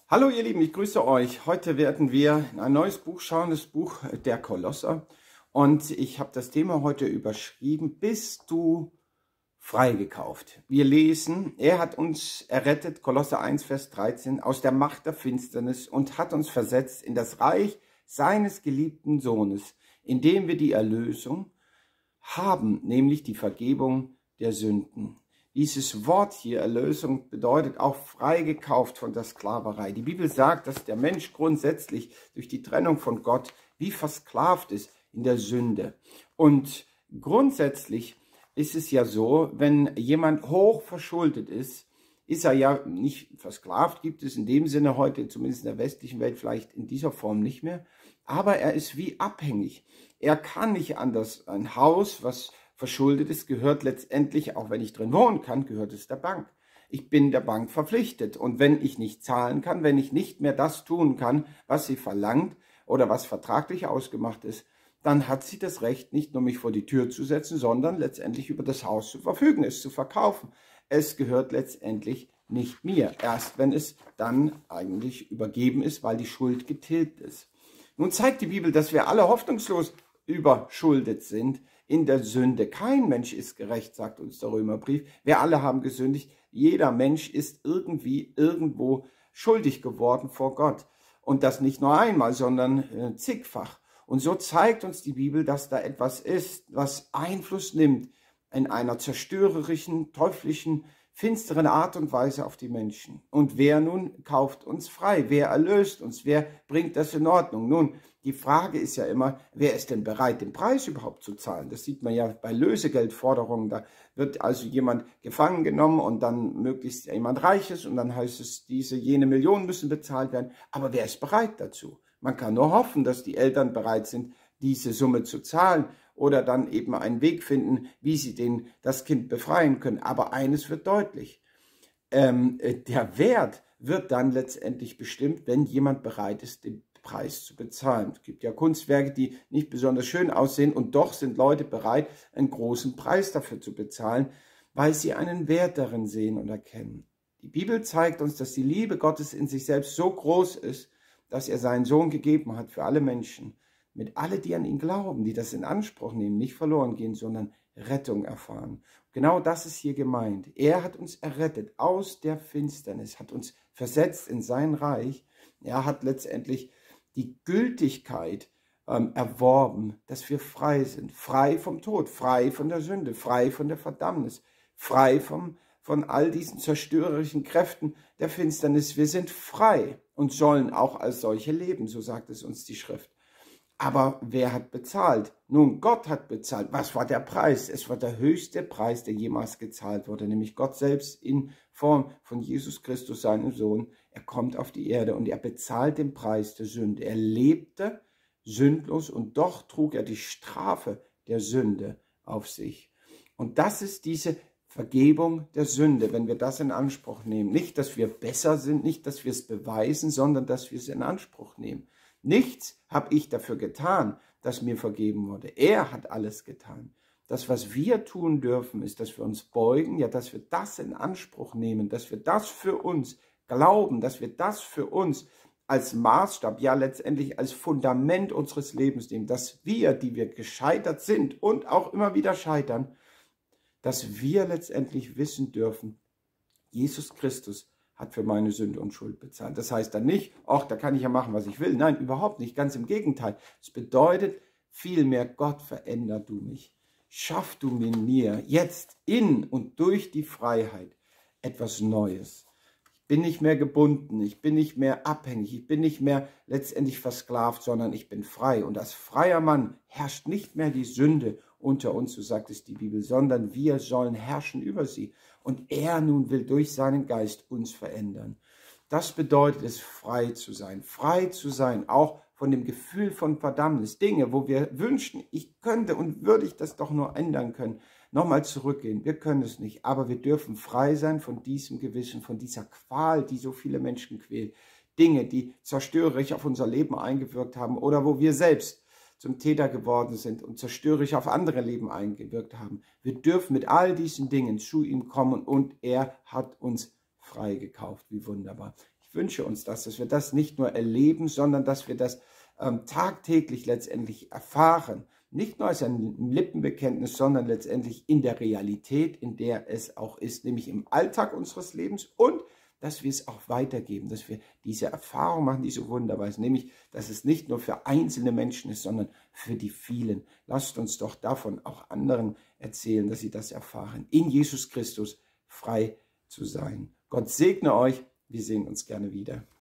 Hallo ihr Lieben, ich grüße euch. Heute werden wir in ein neues Buch schauen, das Buch der Kolosser. Und ich habe das Thema heute überschrieben, bist du freigekauft? Wir lesen, er hat uns errettet, Kolosser 1, Vers 13, aus der Macht der Finsternis und hat uns versetzt in das Reich seines geliebten Sohnes, indem wir die Erlösung haben, nämlich die Vergebung der Sünden. Dieses Wort hier, Erlösung, bedeutet auch freigekauft von der Sklaverei. Die Bibel sagt, dass der Mensch grundsätzlich durch die Trennung von Gott wie versklavt ist in der Sünde. Und grundsätzlich ist es ja so, wenn jemand hoch verschuldet ist er ja nicht versklavt, gibt es in dem Sinne heute, zumindest in der westlichen Welt, vielleicht in dieser Form nicht mehr. Aber er ist wie abhängig. Er kann nicht anders. Ein Haus, was verschuldet ist, gehört letztendlich, auch wenn ich drin wohnen kann, gehört es der Bank. Ich bin der Bank verpflichtet. Und wenn ich nicht zahlen kann, wenn ich nicht mehr das tun kann, was sie verlangt oder was vertraglich ausgemacht ist, dann hat sie das Recht, nicht nur mich vor die Tür zu setzen, sondern letztendlich über das Haus zu verfügen, es zu verkaufen. Es gehört letztendlich nicht mir, erst wenn es dann eigentlich übergeben ist, weil die Schuld getilgt ist. Nun zeigt die Bibel, dass wir alle hoffnungslos überschuldet sind in der Sünde. Kein Mensch ist gerecht, sagt uns der Römerbrief. Wir alle haben gesündigt. Jeder Mensch ist irgendwie irgendwo schuldig geworden vor Gott. Und das nicht nur einmal, sondern zigfach. Und so zeigt uns die Bibel, dass da etwas ist, was Einfluss nimmt in einer zerstörerischen, teuflischen, finsteren Art und Weise auf die Menschen. Und wer nun kauft uns frei? Wer erlöst uns? Wer bringt das in Ordnung? Nun, die Frage ist ja immer, wer ist denn bereit, den Preis überhaupt zu zahlen? Das sieht man ja bei Lösegeldforderungen. Da wird also jemand gefangen genommen und dann möglichst jemand Reiches und dann heißt es, jene Millionen müssen bezahlt werden. Aber wer ist bereit dazu? Man kann nur hoffen, dass die Eltern bereit sind, diese Summe zu zahlen oder dann eben einen Weg finden, wie sie das Kind befreien können. Aber eines wird deutlich, der Wert wird dann letztendlich bestimmt, wenn jemand bereit ist, den Preis zu bezahlen. Es gibt ja Kunstwerke, die nicht besonders schön aussehen und doch sind Leute bereit, einen großen Preis dafür zu bezahlen, weil sie einen Wert darin sehen und erkennen. Die Bibel zeigt uns, dass die Liebe Gottes in sich selbst so groß ist, dass er seinen Sohn gegeben hat für alle Menschen, mit alle, die an ihn glauben, die das in Anspruch nehmen, nicht verloren gehen, sondern Rettung erfahren. Genau das ist hier gemeint. Er hat uns errettet aus der Finsternis, hat uns versetzt in sein Reich. Er hat letztendlich die Gültigkeit erworben, dass wir frei sind, frei vom Tod, frei von der Sünde, frei von der Verdammnis, frei von all diesen zerstörerischen Kräften der Finsternis. Wir sind frei und sollen auch als solche leben, so sagt es uns die Schrift. Aber wer hat bezahlt? Nun, Gott hat bezahlt. Was war der Preis? Es war der höchste Preis, der jemals gezahlt wurde, nämlich Gott selbst in Form von Jesus Christus, seinem Sohn. Er kommt auf die Erde und er bezahlt den Preis der Sünde. Er lebte sündlos und doch trug er die Strafe der Sünde auf sich. Und das ist diese Vergebung der Sünde, wenn wir das in Anspruch nehmen. Nicht, dass wir besser sind, nicht, dass wir es beweisen, sondern dass wir es in Anspruch nehmen. Nichts habe ich dafür getan, dass mir vergeben wurde. Er hat alles getan. Das, was wir tun dürfen, ist, dass wir uns beugen, ja, dass wir das in Anspruch nehmen, dass wir das für uns glauben, dass wir das für uns als Maßstab, ja letztendlich als Fundament unseres Lebens nehmen, dass wir, die wir gescheitert sind und auch immer wieder scheitern, dass wir letztendlich wissen dürfen, Jesus Christus hat für meine Sünde und Schuld bezahlt. Das heißt dann nicht, ach, da kann ich ja machen, was ich will. Nein, überhaupt nicht. Ganz im Gegenteil. Es bedeutet vielmehr, Gott, veränder du mich. Schaff du mir jetzt in und durch die Freiheit etwas Neues. Ich bin nicht mehr gebunden, ich bin nicht mehr abhängig, ich bin nicht mehr letztendlich versklavt, sondern ich bin frei. Und als freier Mann herrscht nicht mehr die Sünde unter uns, so sagt es die Bibel, sondern wir sollen herrschen über sie. Und er nun will durch seinen Geist uns verändern. Das bedeutet es, frei zu sein, auch von dem Gefühl von Verdammnis. Dinge, wo wir wünschen, ich könnte und würde ich das doch nur ändern können, nochmal zurückgehen. Wir können es nicht, aber wir dürfen frei sein von diesem Gewissen, von dieser Qual, die so viele Menschen quält. Dinge, die zerstörerisch auf unser Leben eingewirkt haben oder wo wir selbst zum Täter geworden sind und zerstörerisch auf andere Leben eingewirkt haben. Wir dürfen mit all diesen Dingen zu ihm kommen und er hat uns freigekauft. Wie wunderbar. Ich wünsche uns das, dass wir das nicht nur erleben, sondern dass wir das tagtäglich letztendlich erfahren. Nicht nur als ein Lippenbekenntnis, sondern letztendlich in der Realität, in der es auch ist, nämlich im Alltag unseres Lebens, und dass wir es auch weitergeben, dass wir diese Erfahrung machen, die so wunderbar ist, nämlich, dass es nicht nur für einzelne Menschen ist, sondern für die vielen. Lasst uns doch davon auch anderen erzählen, dass sie das erfahren, in Jesus Christus frei zu sein. Gott segne euch, wir sehen uns gerne wieder.